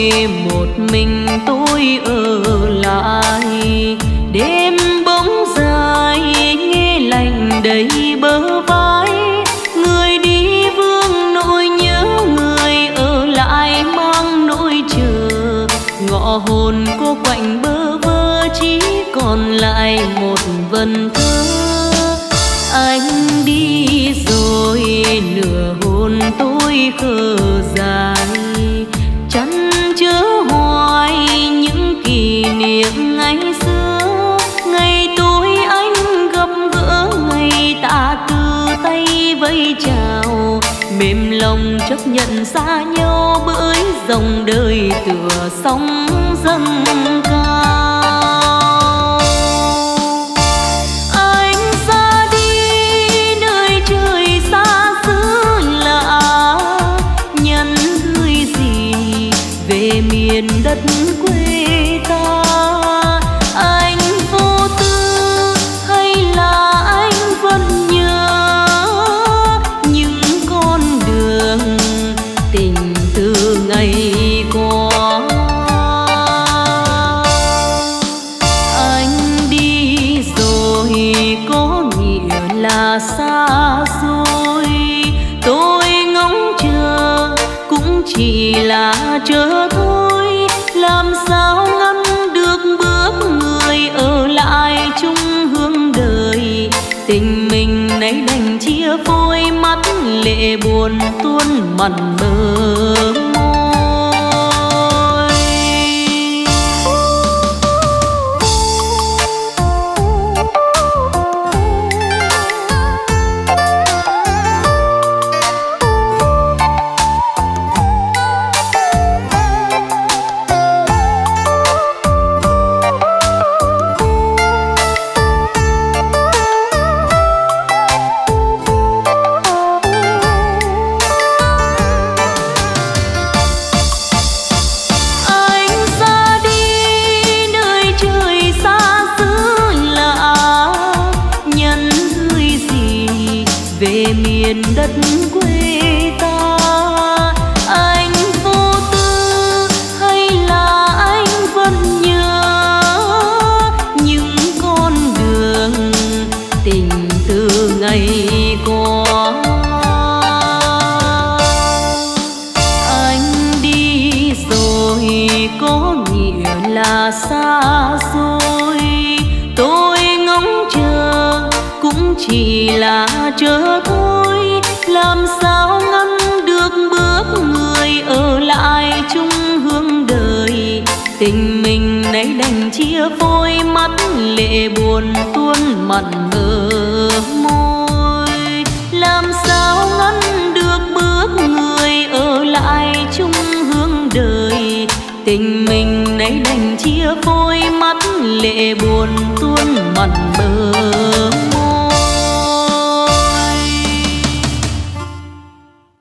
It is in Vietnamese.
một mình tôi ở lại. Đêm bóng dài nghe lạnh đầy bờ vai, người đi vương nỗi nhớ, người ở lại mang nỗi chờ. Ngọ hồn cô quạnh bơ vơ, chỉ còn lại một vần thơ. Anh đi rồi nửa hồn tôi khờ dài, chăn chớ hoài những kỷ niệm ngày xưa. Ngày tôi anh gặp gỡ, ngày ta từ tay vẫy chào, mềm lòng chấp nhận xa nhau bởi dòng đời tựa sóng dâng cao. Anh ra đi nơi trời xa xứ lạ, nhắn gửi gì về miền đất quê ta. Anh vô tư hay là anh vẫn nhớ những con đường tình từ ngày qua. Anh đi rồi có nghĩa là xa xôi, tôi ngóng chờ cũng chỉ là chờ thôi. Làm sao ngăn được bước người ở lại chung hướng đời, tình mình nay đành chia phôi, mắt lệ buồn tuôn mặn bờ môi. Miền đất quê ta. Anh vô tư hay là anh vẫn nhớ những con đường tình từ ngày qua. Anh đi rồi có nghĩa là xa xôi, tôi ngóng chờ cũng chỉ là chờ thôi. Làm sao ngăn được bước người ở lại chung hướng đời, tình mình nay đành chia phôi, mắt lệ buồn tuôn mặn bờ môi. Làm sao ngăn được bước người ở lại chung hướng đời, tình mình nay đành chia phôi, mắt lệ buồn tuôn mặn bờ